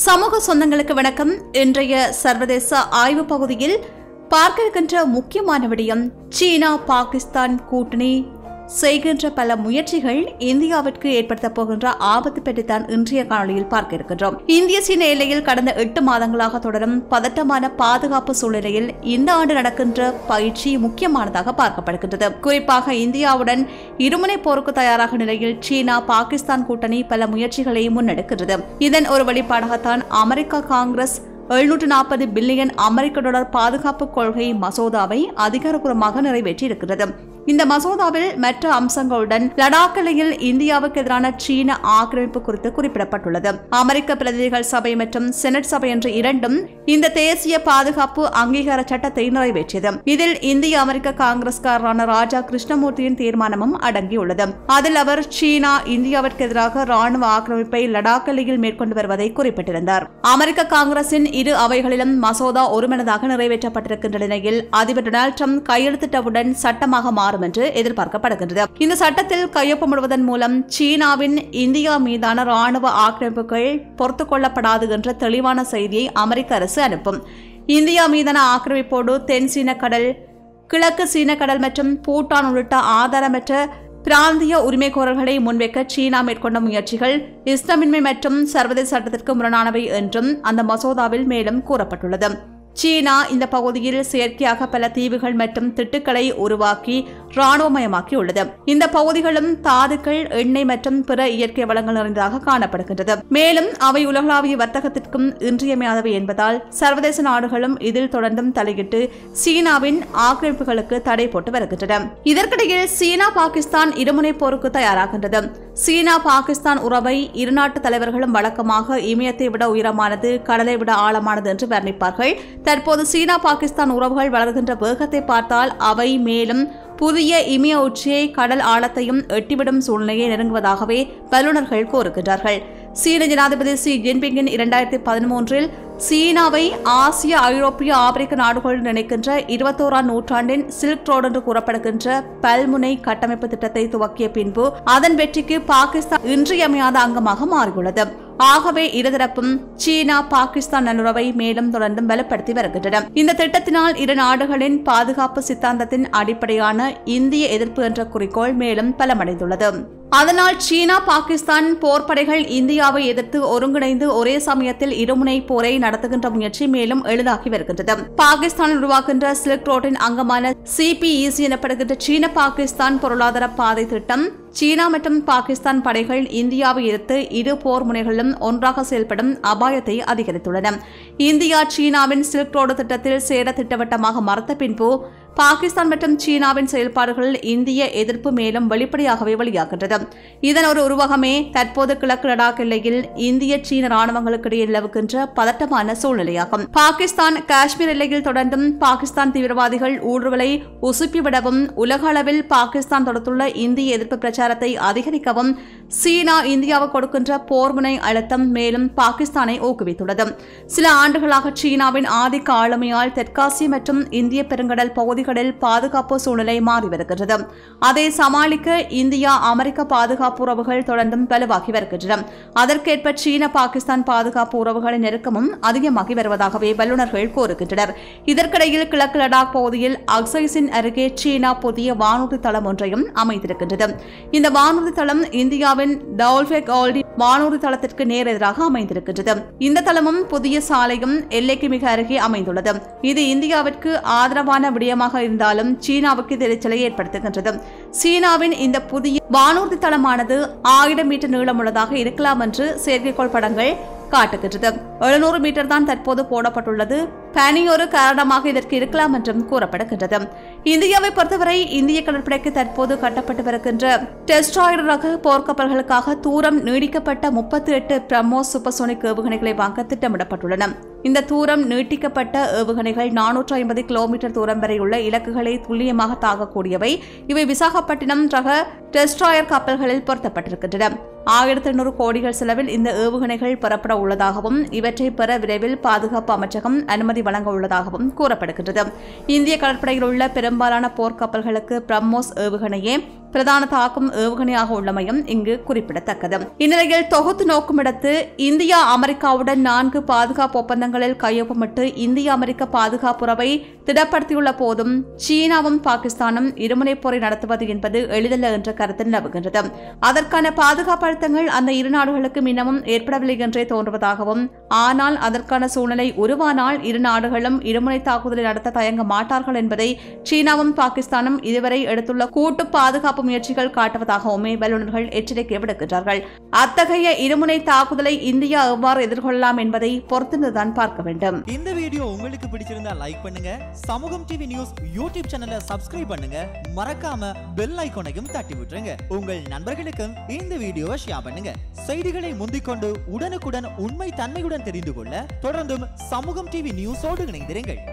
சமூக சொந்தங்களுக்கு வணக்கம். இன்றைய சர்வதேச ஆய்வு பகுதியில் பார்க்க இருக்கின்ற முக்கியமான விடயம், சீனா பாகிஸ்தான் கூட்டணி செய்கின்ற பல முயற்சிகள் இந்தியாவிற்கு ஏற்படுத்த போகின்ற ஆபத்து பற்றித்தான் இன்றைய காணொலியில் பார்க்க இருக்கின்றோம். இந்திய சீன எல்லையில் கடந்த 8 மாதங்களாக தொடரும் பதட்டமான பாதுகாப்பு சூழ்நிலையில் இந்த ஆண்டு நடக்கின்ற பயிற்சி முக்கியமானதாக பார்க்கப்படுகின்றது. குறிப்பாக இந்தியாவுடன் இருமுனை போருக்கு தயாராக நிலையில் சீனா பாகிஸ்தான் கூட்டணி பல முயற்சிகளை முன்னெடுக்கின்றது. இதன் ஒரு வெளிப்பாடாகத்தான் அமெரிக்கா காங்கிரஸ் 740 பில்லியன் அமெரிக்க டாலர் பாதுகாப்பு கொள்கை மசோதாவை அதிகாரப்பூர்வமாக நிறைவேற்றியிருக்கிறது. இந்த மசோதாவில் மற்ற அம்சங்களுடன் லடாக் எல்லையில் இந்தியாவுக்கு எதிரான சீன ஆக்கிரமிப்பு குறித்து குறிப்பிடப்பட்டுள்ளது. அமெரிக்க பிரதிநிதிகள் சபை மற்றும் செனட் சபை என்ற இரண்டும் இந்த தேசிய பாதுகாப்பு அங்கீகார சட்டத்தை நிறைவேற்றியது. இதில் இந்திய அமெரிக்க காங்கிரஸ்காரரான ராஜா கிருஷ்ணமூர்த்தியின் தீர்மானமும் அடங்கியுள்ளது. அதில் அவர் சீனா இந்தியாவிற்கு எதிராக ராணுவ ஆக்கிரமிப்பை லடாக் எல்லையில் மேற்கொண்டு வருவதை குறிப்பிட்டிருந்தார். அமெரிக்க காங்கிரசின் இரு அவைகளிலும் மசோதா ஒருமனதாக நிறைவேற்றப்பட்டிருக்கின்ற நிலையில் அதிபர் டொனால்டு டிரம்ப் கையெழுத்திட்டவுடன் சட்டமாக மாறும் என்று எதிர்பார்க்கப்படுகின்றது. இந்த சட்டத்தில் கையொப்பமிடுவதன் மூலம் சீனாவின் இந்தியா மீதான ராணுவ ஆக்கிரமிப்புகள் பொறுத்துக் கொள்ளப்படாது என்ற தெளிவான செய்தியை அமெரிக்க அரசு அனுப்பும். இந்தியா மீதான ஆக்கிரமிப்போடு தென் சீன கடல், கிழக்கு சீன கடல் மற்றும் பூட்டான் உள்ளிட்ட ஆதாரமற்ற பிராந்திய உரிமைகோரல்களை முன்வைக்க சீனா மேற்கொண்ட முயற்சிகள் இஸ்லாமின்மை மற்றும் சர்வதேச சட்டத்திற்கு முரணானவை என்றும் அந்த மசோதாவில் மேலும் கூறப்பட்டுள்ளது. சீனா இந்த பகுதியில் செயற்கையாக பல தீவுகள் மற்றும் திட்டுக்களை உருவாக்கி ராணுவமயமாக்கியுள்ளது. இந்த பகுதிகளும் தாதுக்கள், எண்ணெய் மற்றும் பிற இயற்கை வளங்கள் நிறைந்ததாக காணப்படுகின்றது. மேலும் அவை உலகளாவிய வர்த்தகத்திற்கும் இன்றியமையாதவை என்பதால் சர்வதேச நாடுகளும் இதில் தொடர்ந்தும் தலையிட்டு சீனாவின் ஆக்கிரமிப்புகளுக்கு தடை போட்டு வருகின்றன. இதற்கிடையில் சீனா பாகிஸ்தான் இருமுனை போருக்கு தயாராகின்றது. சீனா பாகிஸ்தான் உறவை இரு நாட்டு தலைவர்களும் வழக்கமாக இமயத்தை விட உயரமானது, கடலை விட ஆழமானது என்று வர்ணிப்பார்கள். தற்போது சீனா பாகிஸ்தான் உறவுகள் வளர்கின்ற வேகத்தை பார்த்தால் அவை மேலும் புதிய இமய உச்சியை, கடல் ஆழத்தையும் எட்டிவிடும் சூழ்நிலையை நெருங்குவதாகவே வல்லுநர்கள் கூறுகின்றார்கள். சீன ஜனாதிபதி ஷி ஜின்பிங்கின் 2013 சீனாவை ஆசிய, ஐரோப்பிய, ஆப்பிரிக்க நாடுகளுடன் இணைக்கின்ற 21ஆம் நூற்றாண்டின் சில்க் ரோடு என்று கூறப்படுகின்ற பல்முனை கட்டமைப்பு திட்டத்தை துவக்கிய பின்பு அதன் வெற்றிக்கு பாகிஸ்தான் இன்றியமையாத அங்கமாக மாறியுள்ளது. ஆகவே இருதரப்பும் சீனா பாகிஸ்தான் நல்லுறவை மேலும் தொடர்ந்தும் பலப்படுத்தி வருகின்றன. இந்த திட்டத்தினால் இரு நாடுகளின் பாதுகாப்பு சித்தாந்தத்தின் அடிப்படையான இந்திய எதிர்ப்பு என்ற குறிக்கோள் மேலும் பலமடைந்துள்ளது. அதனால் சீனா பாகிஸ்தான் போர்ப்படைகள் இந்தியாவை எதிர்த்து ஒருங்கிணைந்து ஒரே சமயத்தில் இருமுனை போரை நடத்துகின்ற முயற்சி மேலும் எளிதாகி வருகின்றது. பாகிஸ்தானில் உருவாகின்ற சில்க் ரோட்டின் அங்கமான CPEC எனப்படுகின்ற சீன பாகிஸ்தான் பொருளாதார பாதை திட்டம் சீனா மற்றும் பாகிஸ்தான் படைகள் இந்தியாவை எதிர்த்து இரு போர் முனைகளிலும் ஒன்றாக செயல்படும் அபாயத்தை அதிகரித்துள்ளன. இந்தியா சீனாவின் சில்க் ரோடு திட்டத்தில் சேர திட்டவட்டமாக மறுத்த பின்பு பாகிஸ்தான் மற்றும் சீனாவின் செயல்பாடுகளில் இந்திய எதிர்ப்பு மேலும் வெளிப்படையாகவே வெளியாகின்றது. இதன் ஒரு உருவகமே தற்போது கிழக்கு லடாக் எல்லையில் இந்திய சீன ராணுவங்களுக்கு இடையே நிலவுகின்ற பதட்டமான சூழ்நிலையாகும். பாகிஸ்தான் காஷ்மீர் எல்லையில் தொடர்ந்தும் பாகிஸ்தான் தீவிரவாதிகள் ஊடுருவலை உசுப்பிவிடவும், உலக அளவில் பாகிஸ்தான் தொடுத்துள்ள இந்திய எதிர்ப்பு பிரச்சாரத்தை அதிகரிக்கவும் சீனா இந்தியாவுக்கு கொடுக்கின்ற போர்முனை அழுத்தம் மேலும் பாகிஸ்தானை ஊக்குவித்துள்ளது. சில ஆண்டுகளாக சீனாவின் ஆதிக்க ஆளுமையால் தெற்காசிய மற்றும் இந்திய பெருங்கடல் பகுதிகளில் பாதுகாப்பு சூழ்நிலை மாறி வருகின்றது. அதை சமாளிக்க இந்தியா அமெரிக்க பாதுகாப்பு உறவுகள் தொடர்ந்தும் வலுவாகி வருகின்றன. அதற்கேற்ப சீன பாகிஸ்தான் பாதுகாப்பு உறவுகளின் நெருக்கமும் அதிகமாகி வருவதாகவே வல்லுநர்கள் கூறுகின்றனர். இதற்கிடையில் கிழக்கு லடாக் பகுதியில் அக்சைஸின் அருகே சீனா புதிய வானூர்தி தளம் ஒன்றையும் அமைத்திருக்கின்றது. இந்த வானூர்தி தளம் இந்தியாவின் டவுல்ஃபெக் ஆல்டி வானூர்தி தளத்திற்கு நேர் எதிராக அமைந்திருக்கின்றது. இந்த தளமும் புதிய சாலையும் எல்லைக்கு மிக அருகே அமைந்துள்ளது. இது இந்தியாவிற்கு ஆதரவான விடயமாக இருந்தாலும் சீனாவுக்கு எரிச்சலை ஏற்படுத்துகின்றது. சீனாவின் இந்த புதிய வானூர்தி தளமானது 1000 மீட்டர் நீளமுள்ளதாக இருக்கலாம் என்று செயற்கைக்கோள் படங்கள் காட்டுகின்றது. 700 மீட்டர் தான் தற்போது போடப்பட்டுள்ளது. பனி ஒரு காரணமாக இதற்கு இருக்கலாம் என்றும் கூறப்படுகின்றது. இந்தியாவை பொறுத்தவரை இந்திய கடற்படைக்கு தற்போது கட்டப்பட்டு வருகின்ற டெஸ்ட்ராயர் ரக போர்க்கப்பல்களுக்காக தூரம் நீடிக்கப்பட்ட 38 பிரம்மோஸ் சூப்பர்சோனிக் ஏவுகணைகளை வாங்க திட்டமிடப்பட்டுள்ளன. இந்த தூரம் நீட்டிக்கப்பட்ட ஏவுகணைகள் 450 கிலோமீட்டர் தூரம் வரை உள்ள இலக்குகளை துல்லியமாக தாக்கக்கூடியவை. இவை விசாகப்பட்டினம் ரக டெஸ்ட்ராயர் கப்பல்களில் பொருத்தப்பட்டிருக்கின்றன. 1800 கோடிகள் செலவில் இந்த ஏவுகணைகள் பெறப்பட உள்ளதாகவும் இவற்றை பெற விரைவில் பாதுகாப்பு அமைச்சகம் அனுமதி வழங்க உள்ளதாகவும் கூறப்படுகின்றது. இந்திய கடற்படையில் உள்ள பெரும்பாலான போர்க்கப்பல்களுக்கு பிரம்மோஸ் ஏவுகணையே பிரதான தாக்கும் ஏவுகணையாக உள்ளமையும் இங்கு குறிப்பிடத்தக்கது. இந்நிலையில் தொகுத்து நோக்குமிடத்து இந்தியா அமெரிக்காவுடன் 4 பாதுகாப்பு ஒப்பந்தங்களில் கையொப்பமிட்டு இந்திய அமெரிக்க பாதுகாப்புறவை திடப்படுத்தியுள்ள போதும் சீனாவும் பாகிஸ்தானும் இருமுனை போரை நடத்துவது என்பது எளிதல்ல என்ற கருத்து நிலவுகின்றது. அதற்கான பாதுகாப்பு அழுத்தங்கள் அந்த இரு நாடுகளுக்கும் இன்னமும் ஏற்படவில்லை என்றே தோன்றுவதாகவும், ஆனால் அதற்கான சூழ்நிலை உருவானால் இரு நாடுகளும் இருமுனை தாக்குதலை நடத்த தயங்க மாட்டார்கள் என்பதை சீனாவும் பாகிஸ்தானும் இதுவரை எடுத்துள்ள கூட்டு பாதுகாப்பு முயற்சிகள் காட்டுவதாகவுமே வல்லுநர்கள் எச்சரிக்கை விடுக்கின்றார்கள். அத்தகைய இருமுனை தாக்குதலை இந்தியா எவ்வாறு எதிர்கொள்ளலாம் என்பதை பொறுத்திருந்துதான் பார்க்க வேண்டும். இந்த வீடியோ உங்களுக்கு பிடிச்சிருந்தா லைக் பண்ணுங்க, சமூகம் டிவி நியூஸ் யூடியூப் சேனலை சப்ஸ்கிரைப் பண்ணுங்க, மறக்காம பெல் ஐகானையும் தட்டி விட்டுருங்க. உங்கள் நண்பர்களுக்கும் இந்த வீடியோவை ஷேர் பண்ணுங்க. செய்திகளை முந்திக்கொண்டு உடனுக்குடன் உண்மை தன்மையுடன் தெரிந்து கொள்ள தொடர்ந்தும் சமூகம் டிவி நியூஸோடு இணைந்திருங்கள்.